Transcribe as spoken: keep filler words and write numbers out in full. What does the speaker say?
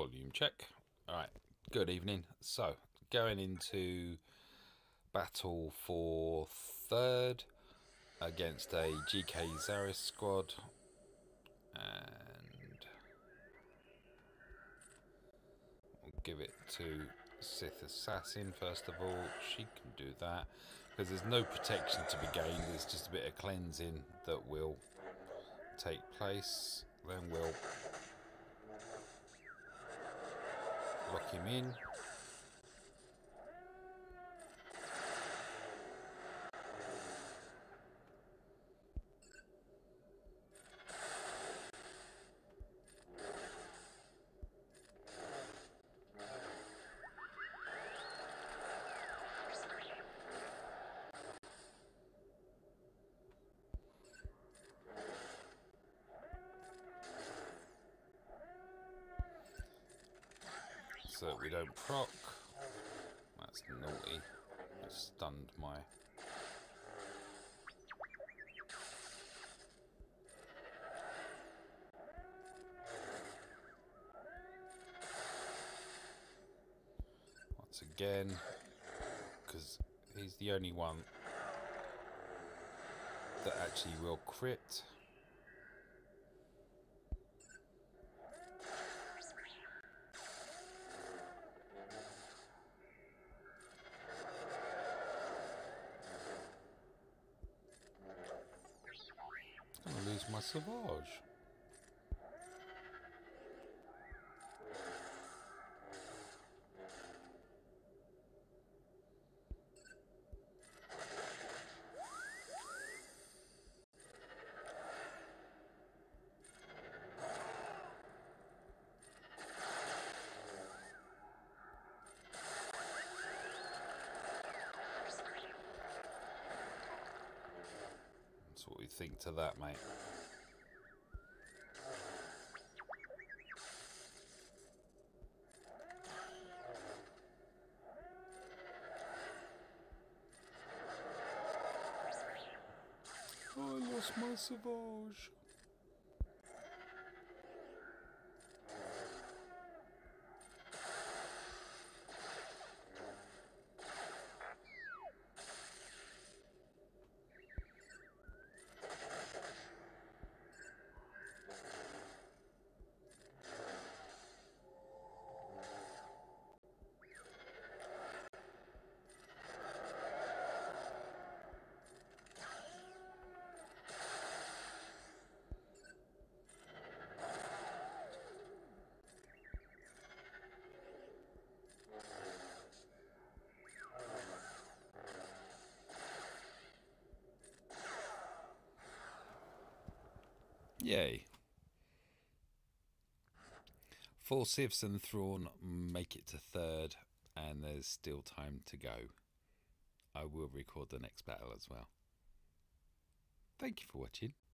Volume check. Alright, good evening. So, going into battle for third against a G K Zarriss squad. And we'll give it to Sith Assassin first of all. She can do that. Because there's no protection to be gained, there's just a bit of cleansing that will take place. Then we'll lock him in. So we don't proc. That's naughty. It stunned my... Once again, because he's the only one that actually will crit. Lose my Sauvage. That's what we think to that, mate. I lost my Sauvage. Yay. Four Siths and Thrawn make it to third, and there's still time to go. I will record the next battle as well. Thank you for watching.